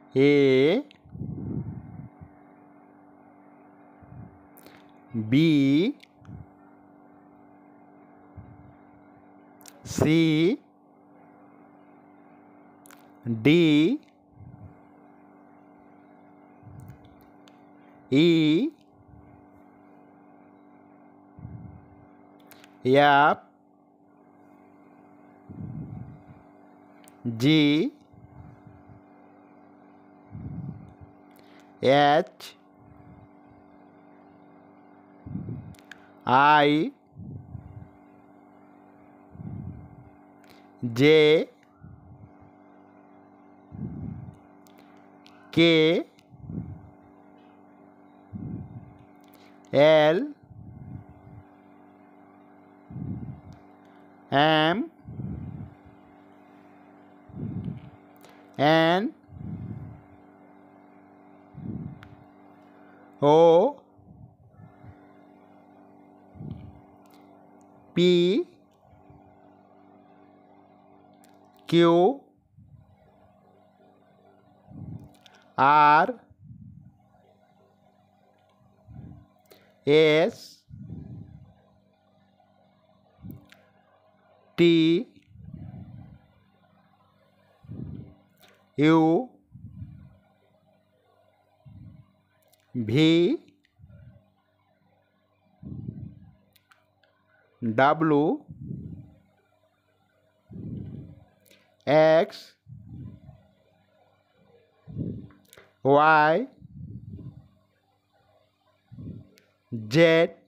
A B C D E F G H I J K L M N O P Q R S T U V W X Y Z